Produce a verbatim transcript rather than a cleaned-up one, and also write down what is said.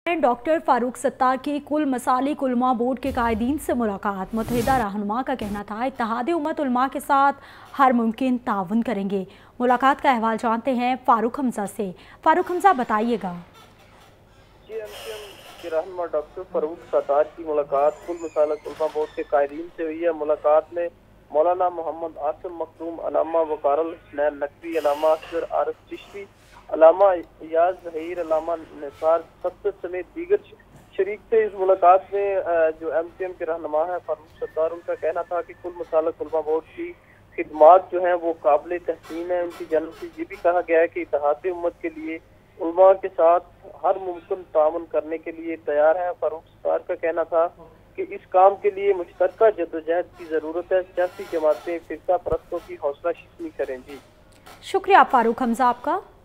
Doctor Farooq Sattar की कुल मसालिक उलमा बोर्ड के कायदीन से मुलाकात। मुत्तहिदा रहनुमा का कहना था इत्तेहाद उम्मत उलमा के साथ हर मुमकिन ताउन करेंगे। मुलाकात का अहवाल जानते हैं फारूक हमजा से। फारूक हमजा बताइएगा। जी, एमसीएम के रहनुमा डॉक्टर फारूक सत्तार की मुलाकात कुल मसालिक उलमा बोर्ड के कायदीन से हुई है। मुलाकात में मौलाना मोहम्मद आसिम मखदूम, अलामा वकारल हसनैन नकवी, अलामा असगर आरिफ चिश्ती, अलामा इयाज जहीर, अलामा निसार सत्तर समेत दीगर शरीक थे। इस मुलाकात में जो एमसीएम के रहनुमा है फारूक सत्तार, उनका कहना था कि कुल मसालिक उलमा बोर्ड की खिदमात जो हैं वो काबिल तहसीन है। उनकी जानब से ये भी कहा गया है कि इत्तेहाद उम्मत के लिए उलमा के साथ हर मुमकिन ताउन करने के लिए तैयार है। फारूक सत्तार का कहना था कि इस काम के लिए मुश्तरका जद्दोजहद की जरूरत है। सियासी जमातें फिरका परस्तों की हौसला शिकनी करें। जी शुक्रिया फारूक हमजा आपका।